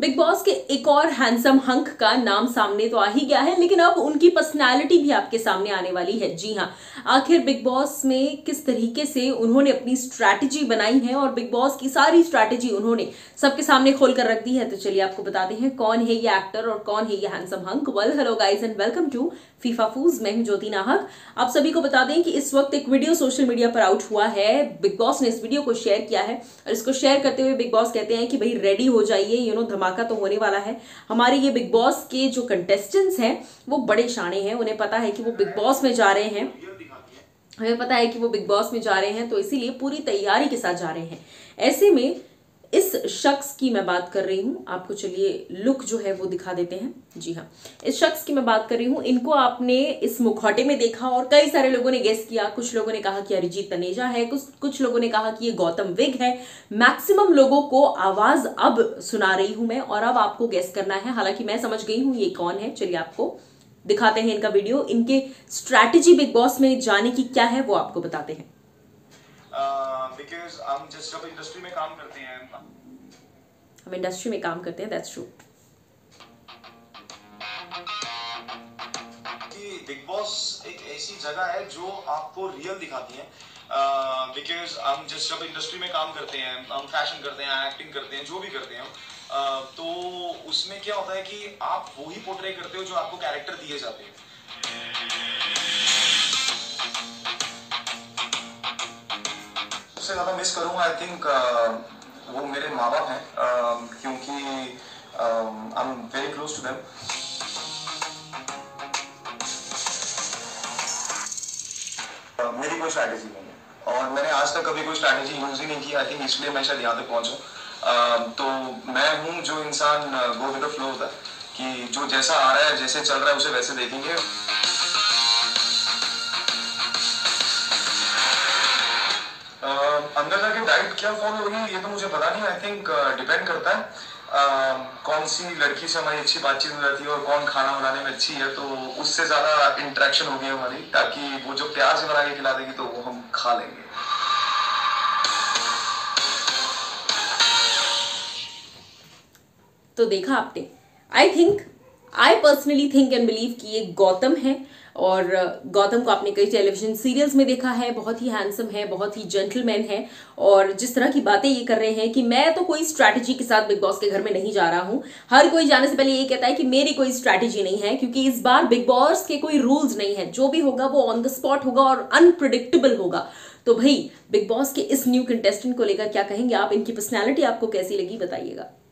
Big boss के एक और हैंडसम हंक का नाम सामने तो आ ही गया है, लेकिन अब उनकी पर्सनालिटी भी आपके सामने आने वाली है। जी हाँ, आखिर बिग बॉस में किस तरीके से उन्होंने अपनी स्ट्रैटेजी बनाई है और बिग बॉस की सारी स्ट्रैटेजी उन्होंने सबके सामने खोल कर रख दी है। तो चलिए आपको बताते हैं कौन है ये एक्टर और कौन है ये handsome hunk. Well, hello guys and welcome to FIFA फूज। मैं हूं ज्योति नाहक। आप सभी को बता दें कि इस वक्त एक वीडियो सोशल मीडिया पर आउट हुआ है। बिग बॉस ने इस वीडियो को शेयर किया है और इसको शेयर करते हुए बिग बॉस कहते हैं कि भाई रेडी हो जाइए, धमाका तो होने वाला है। हमारे ये बिग बॉस के जो कंटेस्टेंट्स हैं वो बड़े शाणे हैं, उन्हें पता है कि वो बिग बॉस में जा रहे हैं, हमें पता है कि वो बिग बॉस में जा रहे हैं, तो इसीलिए पूरी तैयारी के साथ जा रहे हैं। ऐसे में इस शख्स की मैं बात कर रही हूं, आपको चलिए लुक जो है वो दिखा देते हैं। जी हाँ, इस शख्स की मैं बात कर रही हूं। इनको आपने इस मुखौटे में देखा और कई सारे लोगों ने गेस किया। कुछ लोगों ने कहा कि अरिजीत तनेजा है, कुछ लोगों ने कहा कि ये गौतम विग है। मैक्सिमम लोगों को आवाज अब सुना रही हूं मैं और अब आपको गेस करना है। हालांकि मैं समझ गई हूं ये कौन है। चलिए आपको दिखाते हैं इनका वीडियो। इनके स्ट्रैटेजी बिग बॉस में जाने की क्या है वो आपको बताते हैं। बिकॉज़ हम जब इंडस्ट्री में काम करते हैं, हम इंडस्ट्री में काम करते हैं, दैट्स ट्रू। कि बिग बॉस एक ऐसी जगह है जो आपको रियल दिखाती है। बिकॉज़ हम जब इंडस्ट्री में काम करते हैं, हम फैशन करते हैं, एक्टिंग करते हैं, जो भी करते हैं, तो उसमें क्या होता है कि आप वही पोर्ट्रे करते हो जो आपको कैरेक्टर दिए जाते हैं। सबसे ज्यादा मिस करूंगा आई थिंक वो मेरे माँ बाप हैं, क्योंकि I am very close to them. मेरी कोई स्ट्रैटेजी नहीं है और मैंने आज तक कभी कोई स्ट्रैटेजी यूज ही नहीं की। आई थिंक इसलिए मैं शायद यहाँ तक पहुंचा। तो मैं हूँ जो इंसान गो विद द फ्लो होता है कि जो जैसा आ रहा है, जैसे चल रहा है उसे वैसे देखेंगे। अंदर जाके डाइट क्या फॉलो होगी ये तो मुझे पता नहीं। आई थिंक डिपेंड करता है कौन सी लड़की से हमारी अच्छी बातचीत हो जाती है और कौन खाना बनाने में अच्छी है, तो उससे ज्यादा इंटरेक्शन होगी हमारी, ताकि वो जो प्यार से बना के खिला देगी तो वो हम खा लेंगे। तो देखा आपने। I personally think and believe कि ये गौतम है और गौतम को आपने कई टेलीविजन सीरियल्स में देखा है। बहुत ही हैंडसम है, बहुत ही जेंटलमैन है और जिस तरह की बातें ये कर रहे हैं कि मैं तो कोई स्ट्रैटेजी के साथ बिग बॉस के घर में नहीं जा रहा हूं। हर कोई जाने से पहले ये कहता है कि मेरी कोई स्ट्रैटेजी नहीं है, क्योंकि इस बार बिग बॉस के कोई रूल्स नहीं है। जो भी होगा वो ऑन द स्पॉट होगा और अनप्रिडिक्टेबल होगा। तो भाई बिग बॉस के इस न्यू कंटेस्टेंट को लेकर क्या कहेंगे आप? इनकी पर्सनैलिटी आपको कैसी लगी बताइएगा।